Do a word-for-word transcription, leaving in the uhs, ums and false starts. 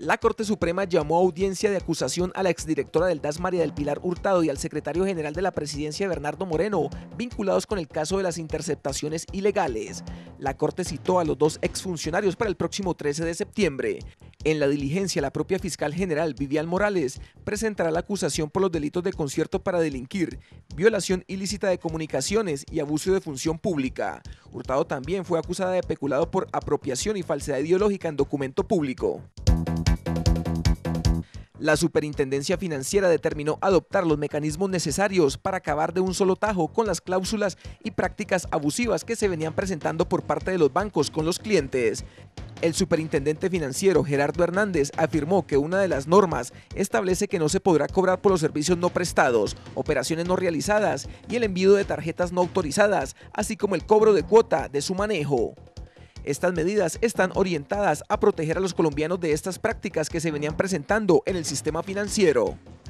La Corte Suprema llamó a audiencia de acusación a la exdirectora del D A S, María del Pilar Hurtado, y al secretario general de la Presidencia, Bernardo Moreno, vinculados con el caso de las interceptaciones ilegales. La Corte citó a los dos exfuncionarios para el próximo trece de septiembre. En la diligencia, la propia fiscal general, Vivian Morales, presentará la acusación por los delitos de concierto para delinquir, violación ilícita de comunicaciones y abuso de función pública. Hurtado también fue acusada de peculado por apropiación y falsedad ideológica en documento público. La Superintendencia Financiera determinó adoptar los mecanismos necesarios para acabar de un solo tajo con las cláusulas y prácticas abusivas que se venían presentando por parte de los bancos con los clientes. El superintendente financiero Gerardo Hernández afirmó que una de las normas establece que no se podrá cobrar por los servicios no prestados, operaciones no realizadas y el envío de tarjetas no autorizadas, así como el cobro de cuota de su manejo. Estas medidas están orientadas a proteger a los colombianos de estas prácticas que se venían presentando en el sistema financiero.